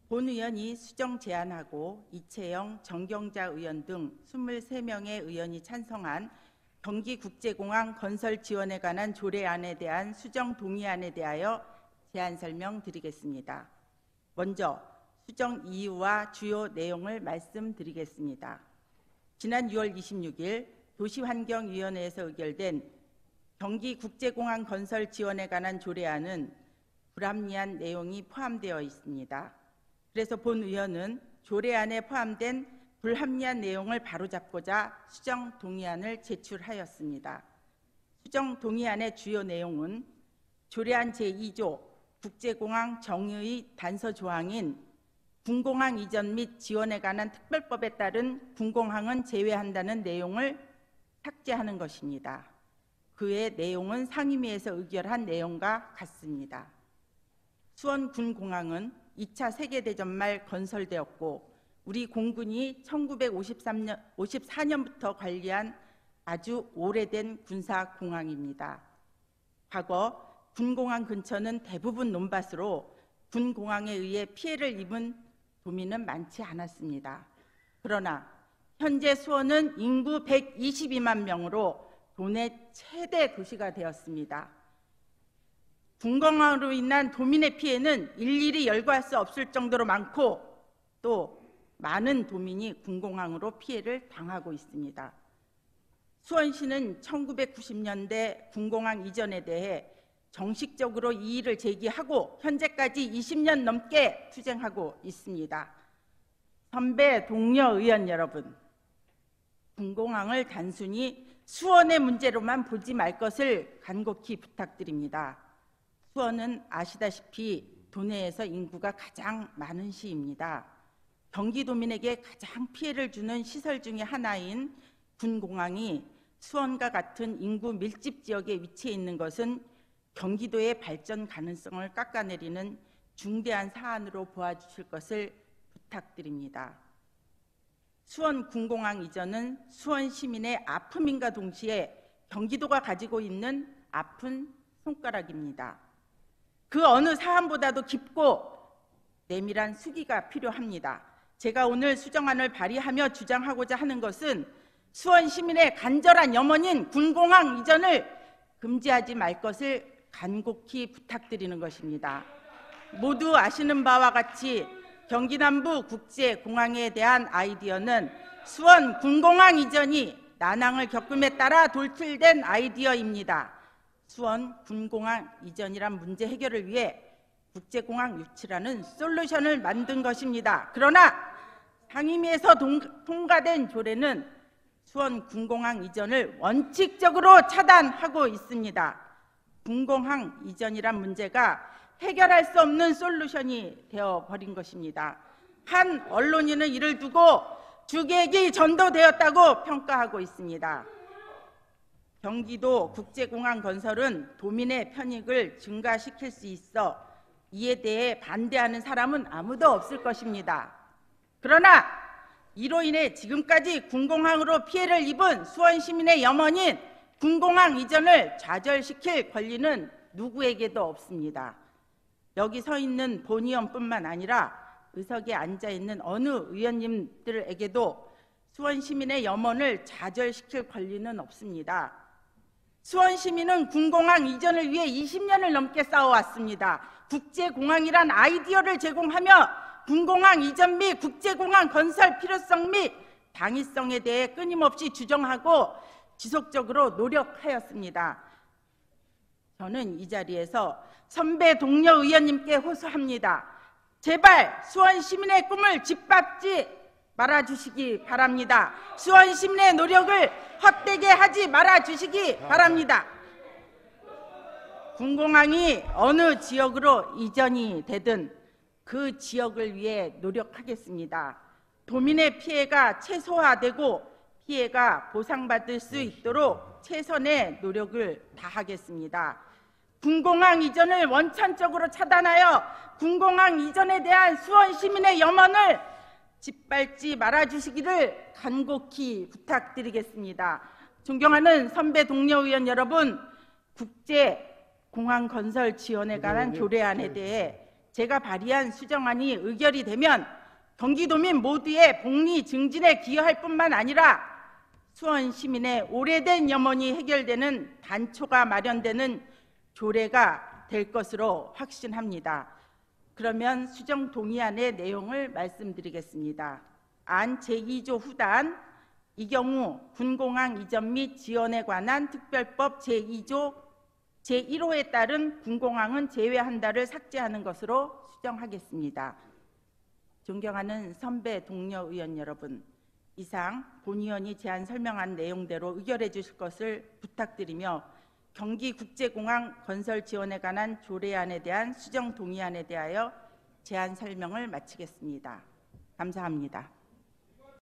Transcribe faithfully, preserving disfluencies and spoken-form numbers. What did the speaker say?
본 의원이 수정 제안하고 이채영, 정경자 의원 등 이십삼 명의 의원이 찬성한 경기국제공항 건설 지원에 관한 조례안에 대한 수정 동의안에 대하여 제안 설명드리겠습니다. 먼저 수정 이유와 주요 내용을 말씀드리겠습니다. 지난 유월 이십육일 도시환경위원회에서 의결된 경기국제공항 건설 지원에 관한 조례안은 불합리한 내용이 포함되어 있습니다. 그래서 본 의원은 조례안에 포함된 불합리한 내용을 바로잡고자 수정 동의안을 제출하였습니다. 수정 동의안의 주요 내용은 조례안 제이조 국제공항 정의의 단서 조항인 군공항 이전 및 지원에 관한 특별법에 따른 군공항은 제외한다는 내용을 삭제하는 것입니다. 그의 내용은 상임위에서 의결한 내용과 같습니다. 수원 군공항은 이 차 세계대전 말 건설되었고 우리 공군이 천구백오십사 년부터 관리한 아주 오래된 군사공항입니다. 과거 군공항 근처는 대부분 논밭으로 군공항에 의해 피해를 입은 도민은 많지 않았습니다. 그러나 현재 수원은 인구 백이십이만 명으로 도내 최대 도시가 되었습니다. 군공항으로 인한 도민의 피해는 일일이 열거할 수 없을 정도로 많고 또 많은 도민이 군공항으로 피해를 당하고 있습니다. 수원시는 천구백구십 년대 군공항 이전에 대해 정식적으로 이의를 제기하고 현재까지 이십 년 넘게 투쟁하고 있습니다. 선배 동료 의원 여러분, 군공항을 단순히 수원의 문제로만 보지 말 것을 간곡히 부탁드립니다. 수원은 아시다시피 도내에서 인구가 가장 많은 시입니다. 경기도민에게 가장 피해를 주는 시설 중의 하나인 군공항이 수원과 같은 인구 밀집 지역에 위치해 있는 것은 경기도의 발전 가능성을 깎아내리는 중대한 사안으로 보아주실 것을 부탁드립니다. 수원 군공항 이전은 수원 시민의 아픔인과 동시에 경기도가 가지고 있는 아픈 손가락입니다. 그 어느 사안보다도 깊고 내밀한 수기가 필요합니다. 제가 오늘 수정안을 발의하며 주장하고자 하는 것은 수원 시민의 간절한 염원인 군공항 이전을 금지하지 말 것을 간곡히 부탁드리는 것입니다. 모두 아시는 바와 같이 경기 남부 국제공항에 대한 아이디어는 수원 군공항 이전이 난항을 겪음에 따라 돌출된 아이디어입니다. 수원 군공항 이전이란 문제 해결을 위해 국제공항 유치라는 솔루션을 만든 것입니다. 그러나 상임위에서 동, 통과된 조례는 수원 군공항 이전을 원칙적으로 차단하고 있습니다. 군공항 이전이란 문제가 해결할 수 없는 솔루션이 되어버린 것입니다. 한 언론인은 이를 두고 주객이 전도되었다고 평가하고 있습니다. 경기도 국제공항 건설은 도민의 편익을 증가시킬 수 있어 이에 대해 반대하는 사람은 아무도 없을 것입니다. 그러나 이로 인해 지금까지 군공항으로 피해를 입은 수원 시민의 염원인 군공항 이전을 좌절시킬 권리는 누구에게도 없습니다. 여기 서 있는 본 의원뿐만 아니라 의석에 앉아있는 어느 의원님들에게도 수원 시민의 염원을 좌절시킬 권리는 없습니다. 수원 시민은 군공항 이전을 위해 이십 년을 넘게 싸워왔습니다. 국제공항이란 아이디어를 제공하며 군공항 이전 및 국제공항 건설 필요성 및 당위성에 대해 끊임없이 주장하고 지속적으로 노력하였습니다. 저는 이 자리에서 선배 동료 의원님께 호소합니다. 제발 수원 시민의 꿈을 짓밟지 말아주시기 바랍니다. 수원 시민의 노력을 헛되게 하지 말아주시기 바랍니다. 군공항이 어느 지역으로 이전이 되든 그 지역을 위해 노력하겠습니다. 도민의 피해가 최소화되고 피해가 보상받을 수 있도록 최선의 노력을 다하겠습니다. 군공항 이전을 원천적으로 차단하여 군공항 이전에 대한 수원 시민의 염원을 짓밟지 말아주시기를 간곡히 부탁드리겠습니다. 존경하는 선배 동료 의원 여러분, 국제공항 건설 지원에 관한 조례안에 대해 제가 발의한 수정안이 의결이 되면 경기도민 모두의 복리 증진에 기여할 뿐만 아니라 수원 시민의 오래된 염원이 해결되는 단초가 마련되는 조례가 될 것으로 확신합니다. 그러면 수정 동의안의 내용을 말씀드리겠습니다. 안 제이 조 후단, 이 경우 군공항 이전 및 지원에 관한 특별법 제이 조 제일 호에 따른 군공항은 제외한다를 삭제하는 것으로 수정하겠습니다. 존경하는 선배 동료 의원 여러분, 이상 본 의원이 제안 설명한 내용대로 의결해 주실 것을 부탁드리며 경기국제공항 건설 지원에 관한 조례안에 대한 수정 동의안에 대하여 제안 설명을 마치겠습니다. 감사합니다.